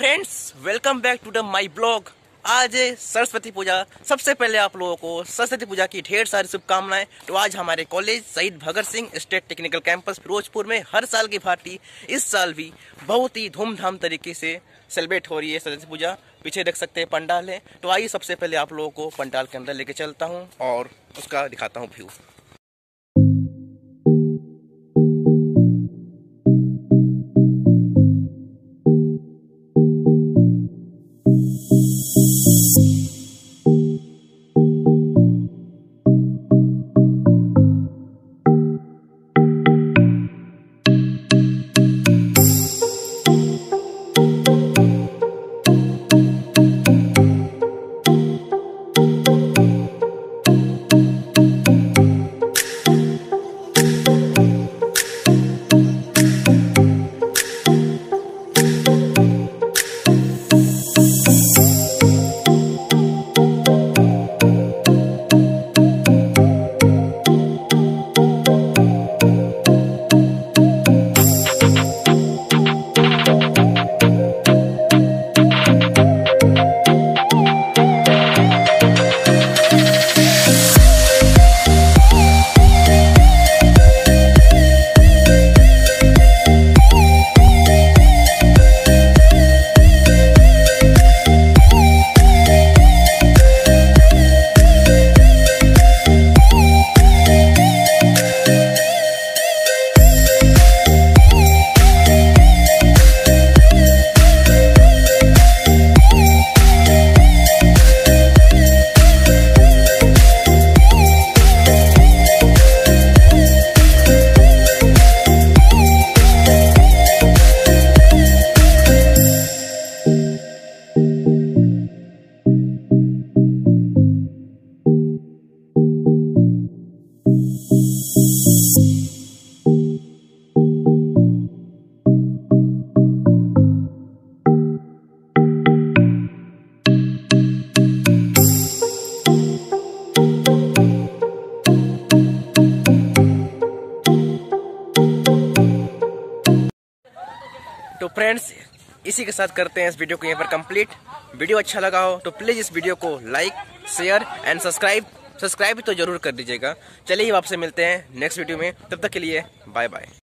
Friends, welcome back to the my blog. आज है सरस्वती पूजा। सबसे पहले आप लोगों को सरस्वती पूजा की ढेर सारी शुभकामनाएं। तो आज हमारे college Shaheed Bhagat Singh state technical campus Ferozepur में हर साल की भांति इस साल भी बहुत ही धूमधाम तरीके से सेलिब्रेट हो रही है सरस्वती पूजा। पीछे देख सकते हैं पंडाल है। तो आइए सबसे पहले आप लोगों को पंडाल के अंदर लेके चलता हूँ और उसका दिखाता हूँ व्यू। तो फ्रेंड्स, इसी के साथ करते हैं इस वीडियो को यहीं पर कंप्लीट। वीडियो अच्छा लगा हो तो प्लीज़ इस वीडियो को लाइक, शेयर एंड सब्सक्राइब तो जरूर कर दीजिएगा। चलिए आपसे मिलते हैं नेक्स्ट वीडियो में। तब तक के लिए बाय बाय।